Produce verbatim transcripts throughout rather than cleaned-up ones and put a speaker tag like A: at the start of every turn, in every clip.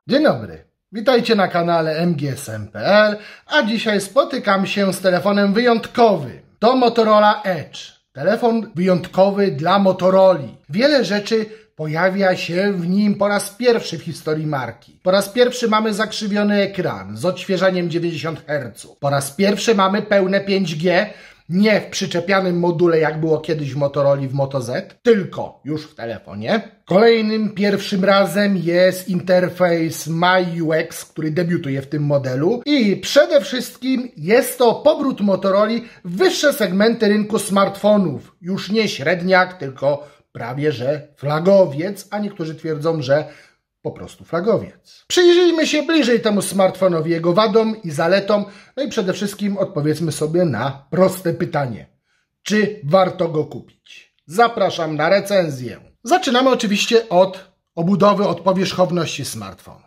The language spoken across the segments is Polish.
A: Dzień dobry, witajcie na kanale M G S M kropka P L, a dzisiaj spotykam się z telefonem wyjątkowym. To Motorola Edge, telefon wyjątkowy dla Motoroli. Wiele rzeczy pojawia się w nim po raz pierwszy w historii marki. Po raz pierwszy mamy zakrzywiony ekran z odświeżaniem dziewięćdziesiąt herców. Po raz pierwszy mamy pełne pięć G, nie w przyczepianym module, jak było kiedyś w Motorola w Moto Z, tylko już w telefonie. Kolejnym pierwszym razem jest interfejs My U X, który debiutuje w tym modelu. I przede wszystkim jest to powrót Motorola w wyższe segmenty rynku smartfonów. Już nie średniak, tylko prawie że flagowiec, a niektórzy twierdzą, że po prostu flagowiec. Przyjrzyjmy się bliżej temu smartfonowi, jego wadom i zaletom, no i przede wszystkim odpowiedzmy sobie na proste pytanie. Czy warto go kupić? Zapraszam na recenzję. Zaczynamy oczywiście od obudowy, od powierzchowności smartfonu.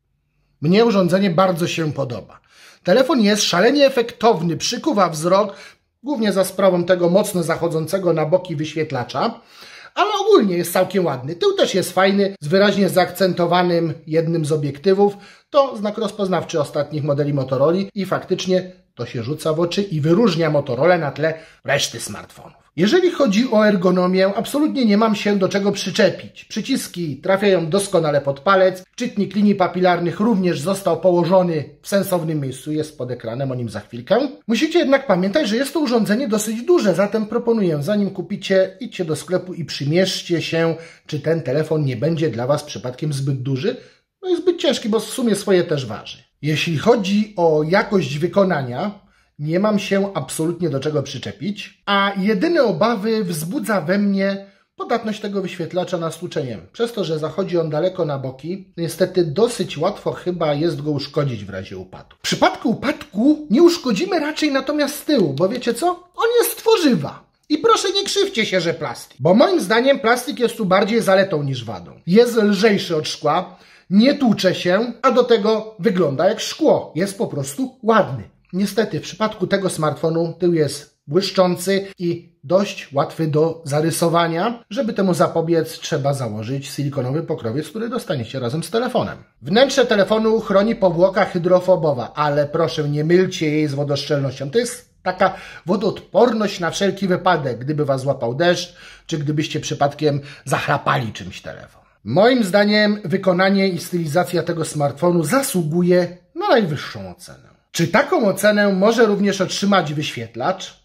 A: Mnie urządzenie bardzo się podoba. Telefon jest szalenie efektowny, przykuwa wzrok, głównie za sprawą tego mocno zachodzącego na boki wyświetlacza, ale ogólnie jest całkiem ładny. Tył też jest fajny, z wyraźnie zaakcentowanym jednym z obiektywów. To znak rozpoznawczy ostatnich modeli Motorola i faktycznie to się rzuca w oczy i wyróżnia Motorola na tle reszty smartfonów. Jeżeli chodzi o ergonomię, absolutnie nie mam się do czego przyczepić. Przyciski trafiają doskonale pod palec, czytnik linii papilarnych również został położony w sensownym miejscu, jest pod ekranem, o nim za chwilkę. Musicie jednak pamiętać, że jest to urządzenie dosyć duże, zatem proponuję, zanim kupicie, idźcie do sklepu i przymierzcie się, czy ten telefon nie będzie dla Was przypadkiem zbyt duży, no i zbyt ciężki, bo w sumie swoje też waży. Jeśli chodzi o jakość wykonania, nie mam się absolutnie do czego przyczepić, a jedyne obawy wzbudza we mnie podatność tego wyświetlacza na stłuczenie. Przez to, że zachodzi on daleko na boki, niestety dosyć łatwo chyba jest go uszkodzić w razie upadku. W przypadku upadku nie uszkodzimy raczej natomiast z tyłu, bo wiecie co? On jest z tworzywa. I proszę nie krzywcie się, że plastik. Bo moim zdaniem plastik jest tu bardziej zaletą niż wadą. Jest lżejszy od szkła, nie tłucze się, a do tego wygląda jak szkło. Jest po prostu ładny. Niestety w przypadku tego smartfonu tył jest błyszczący i dość łatwy do zarysowania. Żeby temu zapobiec, trzeba założyć silikonowy pokrowiec, który dostaniecie razem z telefonem. Wnętrze telefonu chroni powłoka hydrofobowa, ale proszę nie mylcie jej z wodoszczelnością. To jest taka wodoodporność na wszelki wypadek, gdyby Was złapał deszcz, czy gdybyście przypadkiem zachrapali czymś telefon. Moim zdaniem wykonanie i stylizacja tego smartfonu zasługuje na najwyższą ocenę. Czy taką ocenę może również otrzymać wyświetlacz?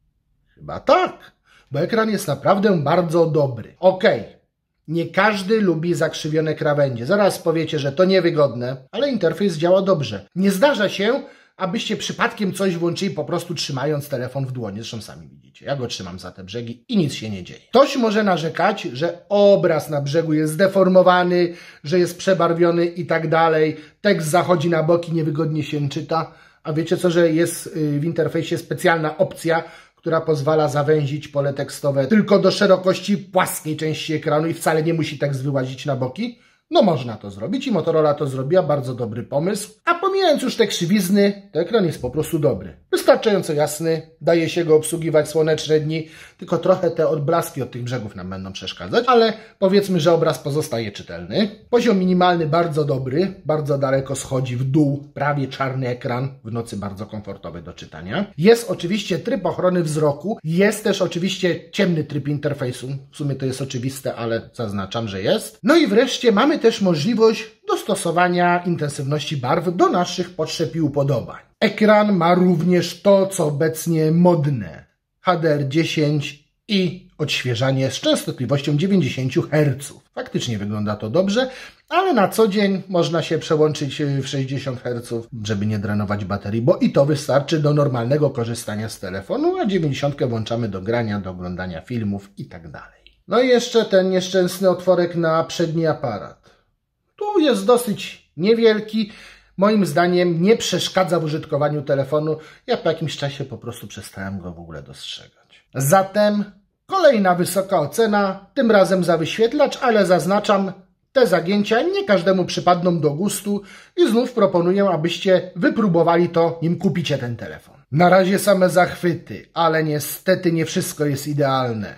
A: Chyba tak, bo ekran jest naprawdę bardzo dobry. Okej, nie każdy lubi zakrzywione krawędzie. Zaraz powiecie, że to niewygodne, ale interfejs działa dobrze. Nie zdarza się, abyście przypadkiem coś włączyli po prostu trzymając telefon w dłoni. Zresztą sami widzicie, ja go trzymam za te brzegi i nic się nie dzieje. Ktoś może narzekać, że obraz na brzegu jest zdeformowany, że jest przebarwiony i tak dalej. Tekst zachodzi na boki, niewygodnie się czyta. A wiecie co, że jest w interfejsie specjalna opcja, która pozwala zawęzić pole tekstowe tylko do szerokości płaskiej części ekranu i wcale nie musi tekst wyłazić na boki? No można to zrobić i Motorola to zrobiła, bardzo dobry pomysł. A pomijając już te krzywizny, to ekran jest po prostu dobry. Wystarczająco jasny, daje się go obsługiwać słoneczne dni, tylko trochę te odblaski od tych brzegów nam będą przeszkadzać, ale powiedzmy, że obraz pozostaje czytelny. Poziom minimalny bardzo dobry, bardzo daleko schodzi w dół, prawie czarny ekran, w nocy bardzo komfortowy do czytania. Jest oczywiście tryb ochrony wzroku, jest też oczywiście ciemny tryb interfejsu, w sumie to jest oczywiste, ale zaznaczam, że jest. No i wreszcie mamy też możliwość dostosowania intensywności barw do naszych potrzeb i upodobań. Ekran ma również to, co obecnie modne. H D R dziesięć i odświeżanie z częstotliwością dziewięćdziesiąt herców. Faktycznie wygląda to dobrze, ale na co dzień można się przełączyć w sześćdziesiąt herców, żeby nie drenować baterii, bo i to wystarczy do normalnego korzystania z telefonu, a dziewięćdziesiąt włączamy do grania, do oglądania filmów i tak dalej. No i jeszcze ten nieszczęsny otworek na przedni aparat. Tu jest dosyć niewielki. Moim zdaniem nie przeszkadza w użytkowaniu telefonu. Ja po jakimś czasie po prostu przestałem go w ogóle dostrzegać. Zatem kolejna wysoka ocena, tym razem za wyświetlacz, ale zaznaczam, te zagięcia nie każdemu przypadną do gustu i znów proponuję, abyście wypróbowali to, nim kupicie ten telefon. Na razie same zachwyty, ale niestety nie wszystko jest idealne.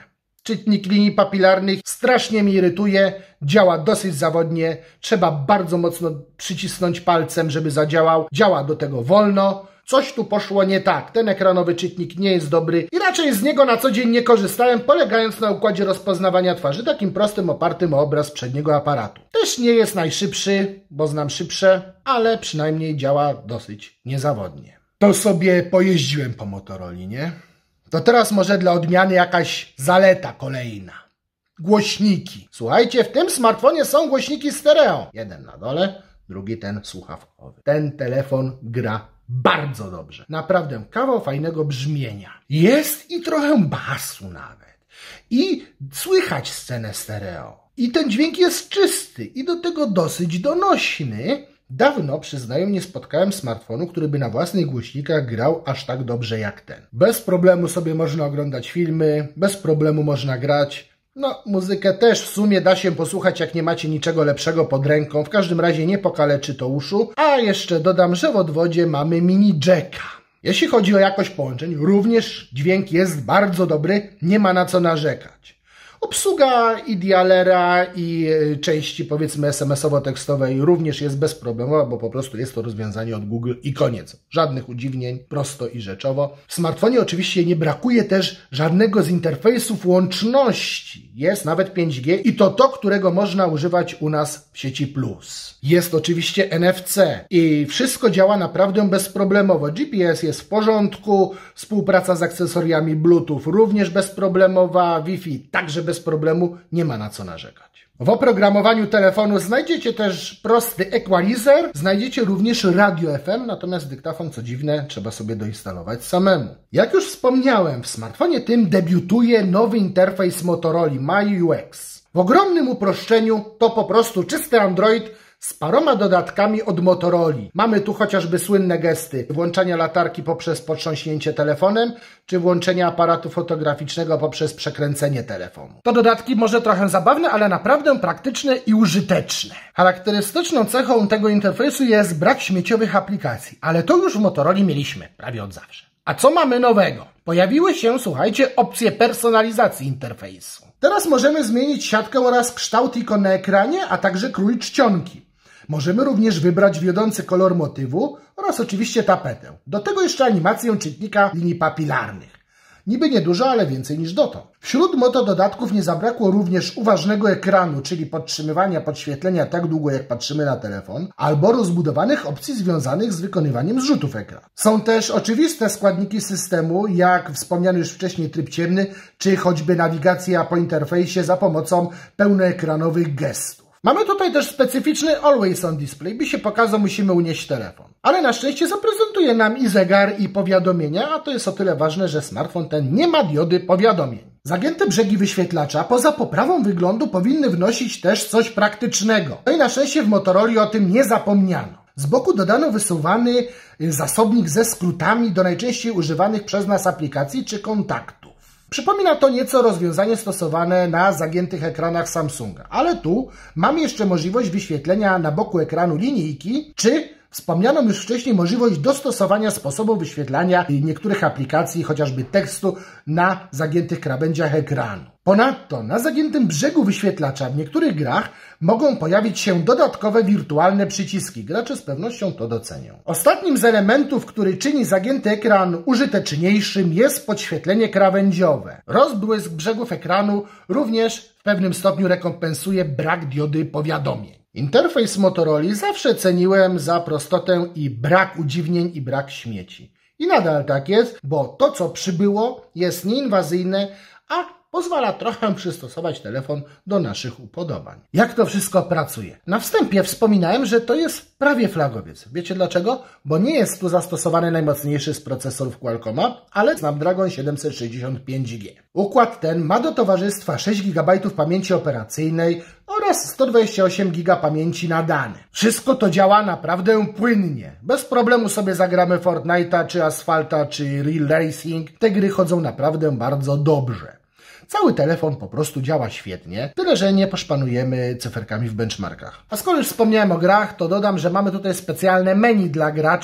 A: Czytnik linii papilarnych strasznie mnie irytuje, działa dosyć zawodnie, trzeba bardzo mocno przycisnąć palcem, żeby zadziałał, działa do tego wolno. Coś tu poszło nie tak, ten ekranowy czytnik nie jest dobry i raczej z niego na co dzień nie korzystałem, polegając na układzie rozpoznawania twarzy, takim prostym, opartym o obraz przedniego aparatu. Też nie jest najszybszy, bo znam szybsze, ale przynajmniej działa dosyć niezawodnie. To sobie pojeździłem po Motoroli, nie? To teraz może dla odmiany jakaś zaleta kolejna. Głośniki. Słuchajcie, w tym smartfonie są głośniki stereo. Jeden na dole, drugi ten słuchawkowy. Ten telefon gra bardzo dobrze. Naprawdę kawał fajnego brzmienia. Jest i trochę basu nawet. I słychać scenę stereo. I ten dźwięk jest czysty i do tego dosyć donośny. Dawno, przyznaję, nie spotkałem smartfonu, który by na własnych głośnikach grał aż tak dobrze jak ten. Bez problemu sobie można oglądać filmy, bez problemu można grać. No, muzykę też w sumie da się posłuchać, jak nie macie niczego lepszego pod ręką. W każdym razie nie pokaleczy to uszu. A jeszcze dodam, że w odwodzie mamy mini jacka. Jeśli chodzi o jakość połączeń, również dźwięk jest bardzo dobry, nie ma na co narzekać. Obsługa i dialera i części powiedzmy es em esowo-tekstowej również jest bezproblemowa, bo po prostu jest to rozwiązanie od Google i koniec. Żadnych udziwnień, prosto i rzeczowo. W smartfonie oczywiście nie brakuje też żadnego z interfejsów łączności. Jest nawet pięć G i to to, którego można używać u nas w sieci Plus. Jest oczywiście en ef ce i wszystko działa naprawdę bezproblemowo. G P S jest w porządku, współpraca z akcesoriami Bluetooth również bezproblemowa, Wi-Fi także bez problemu, nie ma na co narzekać. W oprogramowaniu telefonu znajdziecie też prosty equalizer, znajdziecie również radio F M, natomiast dyktafon, co dziwne, trzeba sobie doinstalować samemu. Jak już wspomniałem, w smartfonie tym debiutuje nowy interfejs Motorola My U X. W ogromnym uproszczeniu to po prostu czysty Android z paroma dodatkami od Motorola. Mamy tu chociażby słynne gesty włączania latarki poprzez potrząśnięcie telefonem, czy włączenia aparatu fotograficznego poprzez przekręcenie telefonu. To dodatki może trochę zabawne, ale naprawdę praktyczne i użyteczne. Charakterystyczną cechą tego interfejsu jest brak śmieciowych aplikacji, ale to już w Motorola mieliśmy prawie od zawsze. A co mamy nowego? Pojawiły się, słuchajcie, opcje personalizacji interfejsu. Teraz możemy zmienić siatkę oraz kształt ikon na ekranie, a także krój czcionki. Możemy również wybrać wiodący kolor motywu oraz oczywiście tapetę. Do tego jeszcze animację czytnika linii papilarnych. Niby niedużo, ale więcej niż dotąd. Wśród moto dodatków nie zabrakło również uważnego ekranu, czyli podtrzymywania podświetlenia tak długo, jak patrzymy na telefon, albo rozbudowanych opcji związanych z wykonywaniem zrzutów ekranu. Są też oczywiste składniki systemu, jak wspomniany już wcześniej tryb ciemny, czy choćby nawigacja po interfejsie za pomocą pełnoekranowych gestów. Mamy tutaj też specyficzny Always On Display. By się pokazał, musimy unieść telefon. Ale na szczęście zaprezentuje nam i zegar, i powiadomienia, a to jest o tyle ważne, że smartfon ten nie ma diody powiadomień. Zagięte brzegi wyświetlacza poza poprawą wyglądu powinny wnosić też coś praktycznego. No i na szczęście w Motorola o tym nie zapomniano. Z boku dodano wysuwany zasobnik ze skrótami do najczęściej używanych przez nas aplikacji czy kontaktów. Przypomina to nieco rozwiązanie stosowane na zagiętych ekranach Samsunga, ale tu mamy jeszcze możliwość wyświetlenia na boku ekranu linijki, czy wspomnianą już wcześniej możliwość dostosowania sposobu wyświetlania niektórych aplikacji, chociażby tekstu, na zagiętych krawędziach ekranu. Ponadto na zagiętym brzegu wyświetlacza w niektórych grach mogą pojawić się dodatkowe wirtualne przyciski. Gracze z pewnością to docenią. Ostatnim z elementów, który czyni zagięty ekran użyteczniejszym, jest podświetlenie krawędziowe. Rozbłysk brzegów ekranu również w pewnym stopniu rekompensuje brak diody powiadomień. Interfejs Motorola zawsze ceniłem za prostotę i brak udziwnień i brak śmieci. I nadal tak jest, bo to, co przybyło, jest nieinwazyjne, a pozwala trochę przystosować telefon do naszych upodobań. Jak to wszystko pracuje? Na wstępie wspominałem, że to jest prawie flagowiec. Wiecie dlaczego? Bo nie jest tu zastosowany najmocniejszy z procesorów Qualcomma, ale Snapdragon siedemset sześćdziesiąt pięć G. Układ ten ma do towarzystwa sześć gigabajtów pamięci operacyjnej oraz sto dwadzieścia osiem gigabajtów pamięci na dane. Wszystko to działa naprawdę płynnie. Bez problemu sobie zagramy Fortnite'a, czy Asfalta, czy Real Racing. Te gry chodzą naprawdę bardzo dobrze. Cały telefon po prostu działa świetnie, tyle że nie poszpanujemy cyferkami w benchmarkach. A skoro już wspomniałem o grach, to dodam, że mamy tutaj specjalne menu dla graczy,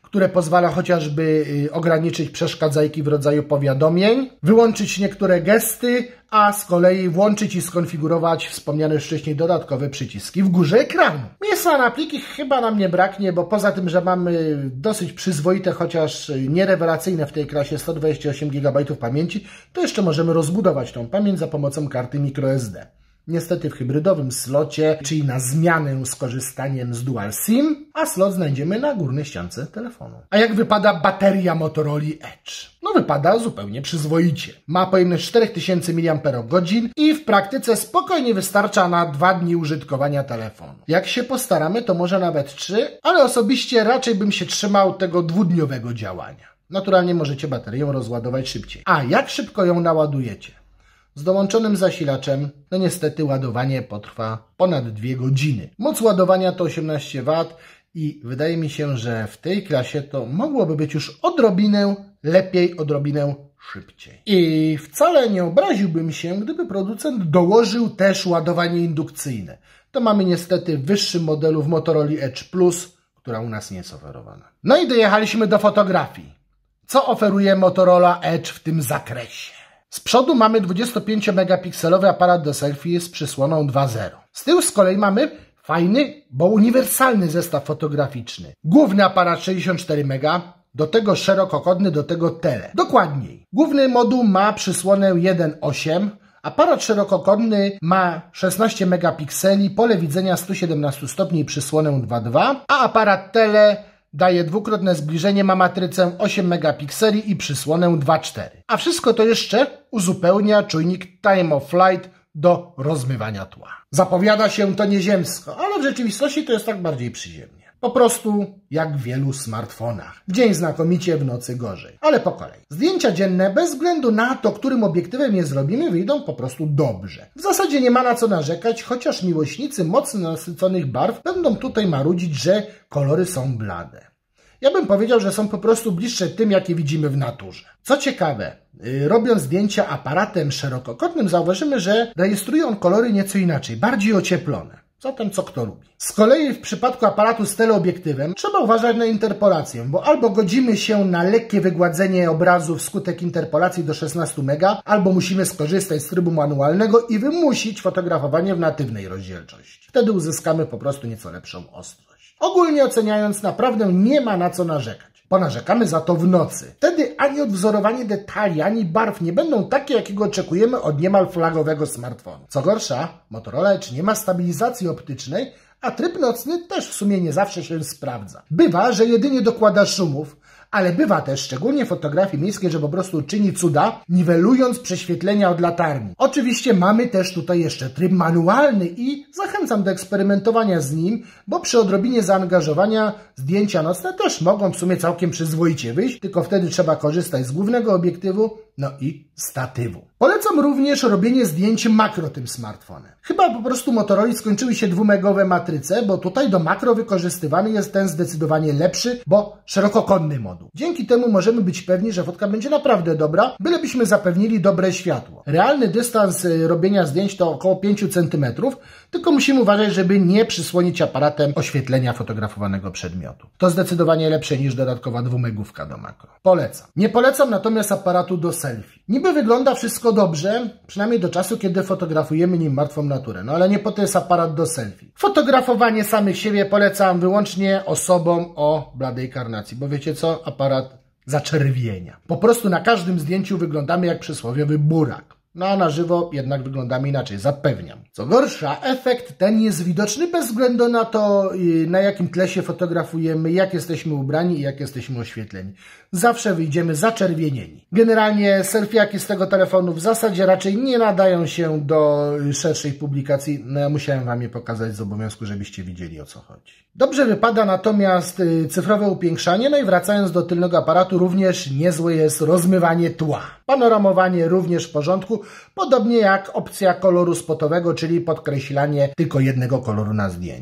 A: które pozwala chociażby ograniczyć przeszkadzajki w rodzaju powiadomień, wyłączyć niektóre gesty, a z kolei włączyć i skonfigurować wspomniane wcześniej dodatkowe przyciski w górze ekranu. Miejsca na pliki chyba nam nie braknie, bo poza tym, że mamy dosyć przyzwoite, chociaż nierewelacyjne w tej klasie sto dwadzieścia osiem gigabajtów pamięci, to jeszcze możemy rozbudować tą pamięć za pomocą karty microSD. Niestety w hybrydowym slocie, czyli na zmianę z korzystaniem z Dual SIM, a slot znajdziemy na górnej ściance telefonu. A jak wypada bateria Motorola Edge? No wypada zupełnie przyzwoicie. Ma pojemność cztery tysiące miliamperogodzin i w praktyce spokojnie wystarcza na dwa dni użytkowania telefonu. Jak się postaramy, to może nawet trzy, ale osobiście raczej bym się trzymał tego dwudniowego działania. Naturalnie możecie baterię rozładować szybciej. A jak szybko ją naładujecie? Z dołączonym zasilaczem, no niestety ładowanie potrwa ponad dwie godziny. Moc ładowania to osiemnaście watów i wydaje mi się, że w tej klasie to mogłoby być już odrobinę lepiej, odrobinę szybciej. I wcale nie obraziłbym się, gdyby producent dołożył też ładowanie indukcyjne. To mamy niestety w wyższym modelu w Motorola Edge Plus, która u nas nie jest oferowana. No i dojechaliśmy do fotografii. Co oferuje Motorola Edge w tym zakresie? Z przodu mamy dwudziestopięciomegapikselowy aparat do selfie z przysłoną dwa zero. Z tyłu z kolei mamy fajny, bo uniwersalny zestaw fotograficzny. Główny aparat sześćdziesiąt cztery mega, do tego szerokokątny, do tego tele. Dokładniej, główny moduł ma przysłonę jeden przecinek osiem, aparat szerokokątny ma szesnaście megapikseli, pole widzenia sto siedemnaście stopni i przysłonę dwa przecinek dwa, a aparat tele daje dwukrotne zbliżenie, ma matrycę osiem megapikseli i przysłonę dwa przecinek cztery. A wszystko to jeszcze uzupełnia czujnik Time of Flight do rozmywania tła. Zapowiada się to nieziemsko, ale w rzeczywistości to jest tak bardziej przyziemnie. Po prostu jak w wielu smartfonach. W dzień znakomicie, w nocy gorzej. Ale po kolei. Zdjęcia dzienne, bez względu na to, którym obiektywem je zrobimy, wyjdą po prostu dobrze. W zasadzie nie ma na co narzekać, chociaż miłośnicy mocno nasyconych barw będą tutaj marudzić, że kolory są blade. Ja bym powiedział, że są po prostu bliższe tym, jakie widzimy w naturze. Co ciekawe, yy, robiąc zdjęcia aparatem szerokokątnym, zauważymy, że rejestruje on kolory nieco inaczej, bardziej ocieplone. Zatem co kto lubi. Z kolei w przypadku aparatu z teleobiektywem trzeba uważać na interpolację, bo albo godzimy się na lekkie wygładzenie obrazu wskutek interpolacji do szesnastu mega, albo musimy skorzystać z trybu manualnego i wymusić fotografowanie w natywnej rozdzielczości. Wtedy uzyskamy po prostu nieco lepszą ostrość. Ogólnie oceniając, naprawdę nie ma na co narzekać. Ponarzekamy za to w nocy. Wtedy ani odwzorowanie detali, ani barw nie będą takie, jakiego oczekujemy od niemal flagowego smartfonu. Co gorsza, Motorola Edge nie ma stabilizacji optycznej, a tryb nocny też w sumie nie zawsze się sprawdza. Bywa, że jedynie dokłada szumów, ale bywa też, szczególnie w fotografii miejskiej, że po prostu czyni cuda, niwelując prześwietlenia od latarni. Oczywiście mamy też tutaj jeszcze tryb manualny i zachęcam do eksperymentowania z nim, bo przy odrobinie zaangażowania zdjęcia nocne też mogą w sumie całkiem przyzwoicie wyjść, tylko wtedy trzeba korzystać z głównego obiektywu, no i statywu. Polecam również robienie zdjęć makro tym smartfonem. Chyba po prostu Motorola skończyły się dwumegowe matryce, bo tutaj do makro wykorzystywany jest ten zdecydowanie lepszy, bo szerokokątny moduł. Dzięki temu możemy być pewni, że fotka będzie naprawdę dobra, bylebyśmy zapewnili dobre światło. Realny dystans robienia zdjęć to około pięć centymetrów, tylko musimy uważać, żeby nie przysłonić aparatem oświetlenia fotografowanego przedmiotu. To zdecydowanie lepsze niż dodatkowa dwumegówka do makro. Polecam. Nie polecam natomiast aparatu do selfie. Niby wygląda wszystko dobrze, przynajmniej do czasu, kiedy fotografujemy nim martwą naturę, no ale nie po to jest aparat do selfie. Fotografowanie samych siebie polecam wyłącznie osobom o bladej karnacji, bo wiecie co? Aparat zaczerwienia. Po prostu na każdym zdjęciu wyglądamy jak przysłowiowy burak. No a na żywo jednak wyglądamy inaczej, zapewniam. Co gorsza, efekt ten jest widoczny bez względu na to, na jakim tle się fotografujemy, jak jesteśmy ubrani i jak jesteśmy oświetleni. Zawsze wyjdziemy zaczerwienieni. Generalnie selfiaki z tego telefonu w zasadzie raczej nie nadają się do szerszej publikacji. No ja musiałem wam je pokazać z obowiązku, żebyście widzieli, o co chodzi. Dobrze wypada natomiast cyfrowe upiększanie, no i wracając do tylnego aparatu, również niezłe jest rozmywanie tła. Panoramowanie również w porządku, podobnie jak opcja koloru spotowego, czyli podkreślanie tylko jednego koloru na zdjęciu.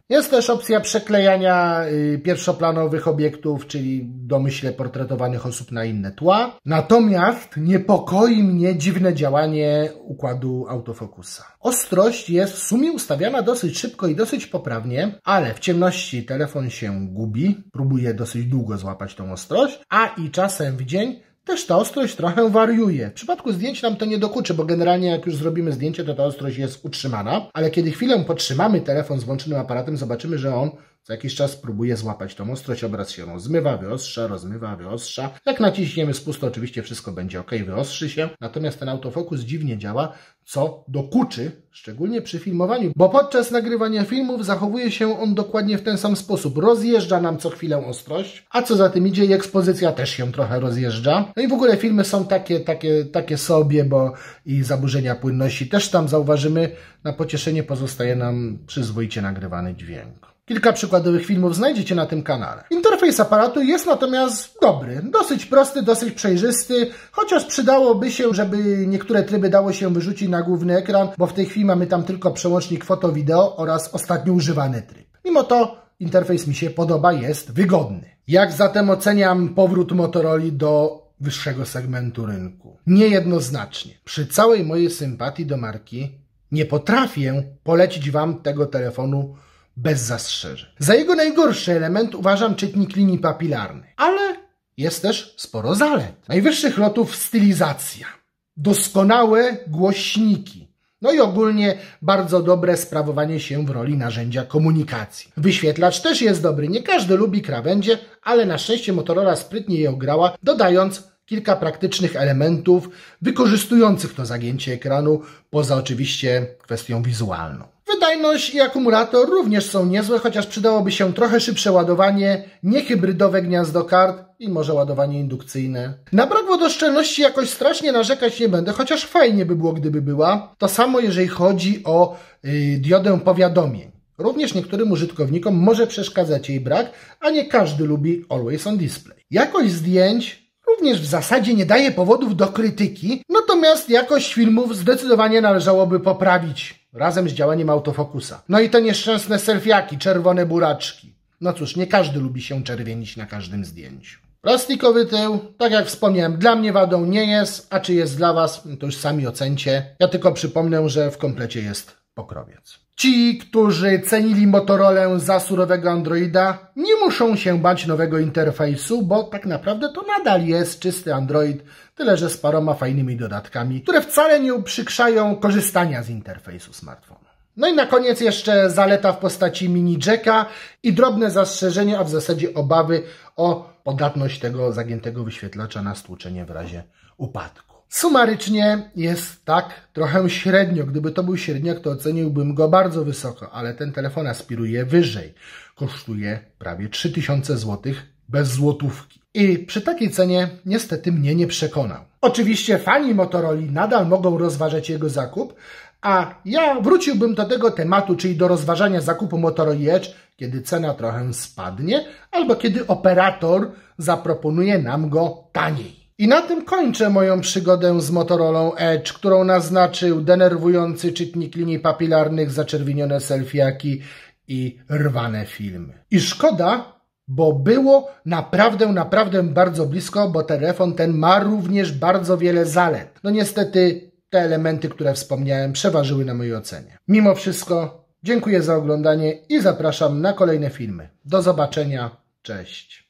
A: Jest też opcja przeklejania y, pierwszoplanowych obiektów, czyli w domyśle portretowanych osób na inne tła. Natomiast niepokoi mnie dziwne działanie układu autofokusa. Ostrość jest w sumie ustawiana dosyć szybko i dosyć poprawnie, ale w ciemności telefon się gubi, próbuje dosyć długo złapać tą ostrość, a i czasem w dzień też ta ostrość trochę wariuje. W przypadku zdjęć nam to nie dokuczy, bo generalnie jak już zrobimy zdjęcie, to ta ostrość jest utrzymana, ale kiedy chwilę podtrzymamy telefon z włączonym aparatem, zobaczymy, że on co jakiś czas próbuje złapać tą ostrość, obraz się rozmywa, wyostrza, rozmywa, wyostrza. Jak naciśniemy spust, to oczywiście wszystko będzie ok, wyostrzy się, natomiast ten autofokus dziwnie działa, co dokuczy, szczególnie przy filmowaniu, bo podczas nagrywania filmów zachowuje się on dokładnie w ten sam sposób. Rozjeżdża nam co chwilę ostrość, a co za tym idzie, i ekspozycja też się trochę rozjeżdża. No i w ogóle filmy są takie, takie, takie sobie, bo i zaburzenia płynności też tam zauważymy. Na pocieszenie pozostaje nam przyzwoicie nagrywany dźwięk. Kilka przykładowych filmów znajdziecie na tym kanale. Interfejs aparatu jest natomiast dobry, dosyć prosty, dosyć przejrzysty, chociaż przydałoby się, żeby niektóre tryby dało się wyrzucić na główny ekran, bo w tej chwili mamy tam tylko przełącznik foto-wideo oraz ostatnio używany tryb. Mimo to interfejs mi się podoba, jest wygodny. Jak zatem oceniam powrót Motorola do wyższego segmentu rynku? Niejednoznacznie. Przy całej mojej sympatii do marki nie potrafię polecić Wam tego telefonu bez zastrzeżeń. Za jego najgorszy element uważam czytnik linii papilarnej, ale jest też sporo zalet. Najwyższych lotów stylizacja, doskonałe głośniki, no i ogólnie bardzo dobre sprawowanie się w roli narzędzia komunikacji. Wyświetlacz też jest dobry, nie każdy lubi krawędzie, ale na szczęście Motorola sprytnie je ograła, dodając kilka praktycznych elementów wykorzystujących to zagięcie ekranu, poza oczywiście kwestią wizualną. Wydajność i akumulator również są niezłe, chociaż przydałoby się trochę szybsze ładowanie, niehybrydowe gniazdo kart i może ładowanie indukcyjne. Na brak wodoszczelności jakoś strasznie narzekać nie będę, chociaż fajnie by było, gdyby była. To samo jeżeli chodzi o yy, diodę powiadomień. Również niektórym użytkownikom może przeszkadzać jej brak, a nie każdy lubi Always on Display. Jakość zdjęć również w zasadzie nie daje powodów do krytyki, natomiast jakość filmów zdecydowanie należałoby poprawić razem z działaniem autofokusa. No i te nieszczęsne selfiaki, czerwone buraczki. No cóż, nie każdy lubi się czerwienić na każdym zdjęciu. Plastikowy tył, tak jak wspomniałem, dla mnie wadą nie jest, a czy jest dla Was, to już sami ocencie. Ja tylko przypomnę, że w komplecie jest pokrowiec. Ci, którzy cenili Motorolę za surowego Androida, nie muszą się bać nowego interfejsu, bo tak naprawdę to nadal jest czysty Android, tyle że z paroma fajnymi dodatkami, które wcale nie uprzykrzają korzystania z interfejsu smartfonu. No i na koniec jeszcze zaleta w postaci mini jacka i drobne zastrzeżenie, a w zasadzie obawy o podatność tego zagiętego wyświetlacza na stłuczenie w razie upadku. Sumarycznie jest tak trochę średnio. Gdyby to był średniak, to oceniłbym go bardzo wysoko, ale ten telefon aspiruje wyżej. Kosztuje prawie trzy tysiące złotych bez złotówki. I przy takiej cenie niestety mnie nie przekonał. Oczywiście fani Motorola nadal mogą rozważać jego zakup, a ja wróciłbym do tego tematu, czyli do rozważania zakupu Motorola Edge, kiedy cena trochę spadnie, albo kiedy operator zaproponuje nam go taniej. I na tym kończę moją przygodę z Motorolą Edge, którą naznaczył denerwujący czytnik linii papilarnych, zaczerwienione selfiaki i rwane filmy. I szkoda, bo było naprawdę, naprawdę bardzo blisko, bo telefon ten ma również bardzo wiele zalet. No niestety te elementy, które wspomniałem, przeważyły na mojej ocenie. Mimo wszystko dziękuję za oglądanie i zapraszam na kolejne filmy. Do zobaczenia, cześć!